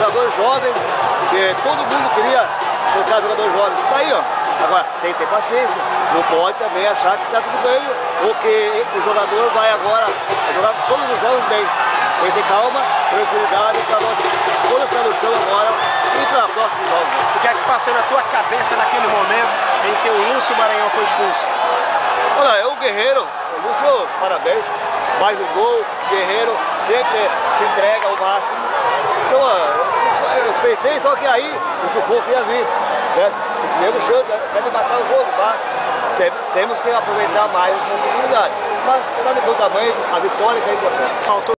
jogador jovem, que todo mundo queria colocar jogador jovem. Tá aí, ó. Agora, tem que ter paciência. Não pode também achar que está tudo bem, ou que o jogador vai agora jogar todos os jogos bem. Tem que ter calma, tranquilidade para nós todos pé no chão agora e para próximos jogos. O que é que passou na tua cabeça naquele momento em que o Lúcio Maranhão foi expulso? Olha, eu, o Guerreiro, o Lúcio, parabéns, mais um gol, Guerreiro sempre se entrega ao máximo. Então, eu pensei, só que aí o sufoco ia vir, certo? E tivemos chance até de matar o jogo, mas temos que aproveitar mais essa oportunidade. Mas está de bom tamanho, a vitória que é importante. Faltou